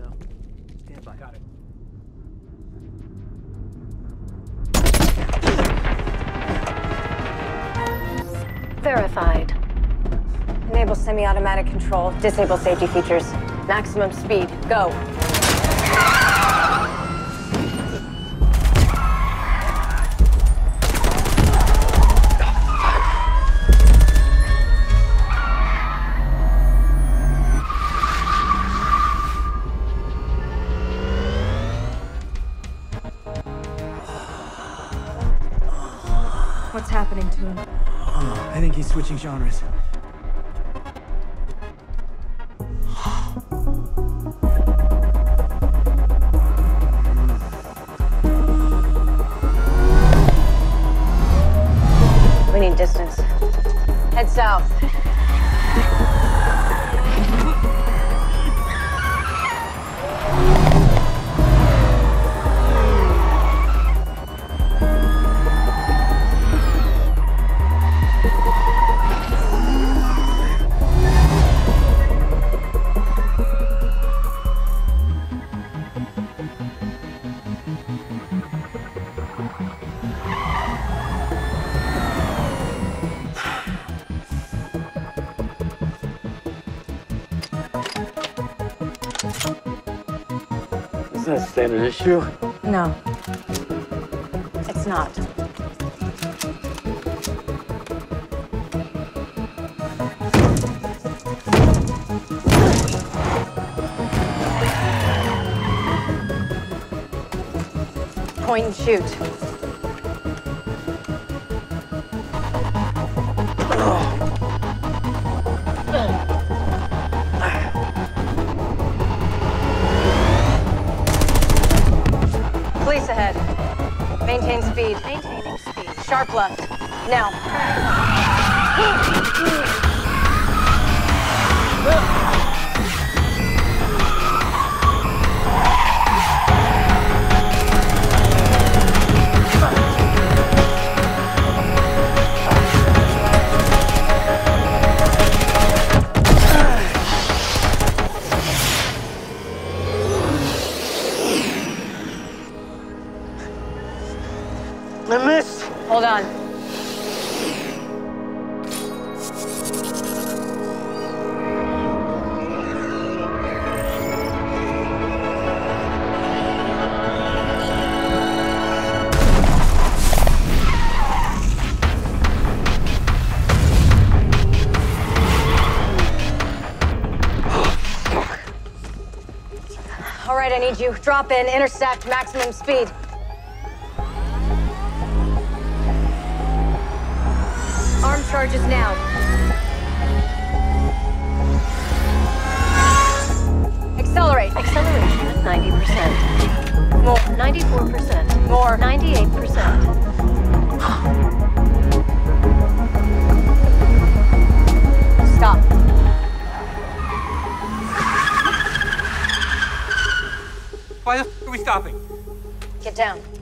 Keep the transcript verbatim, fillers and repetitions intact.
window. Stand by. Got it. Verified. Enable semi-automatic control. Disable safety features. Maximum speed. Go. What's happening to him? Oh, I think he's switching genres. We need distance. Head south. Is that a standard issue? No. It's not. Point and shoot. Police ahead. Maintain speed. Maintaining speed. Sharp left. Now. I missed! Hold on. All right, I need you. Drop in, intersect, maximum speed. Arm charges now. Accelerate. Acceleration at ninety percent. More. ninety-four percent. More. ninety-eight percent. Stop. Why the f are we stopping? Get down.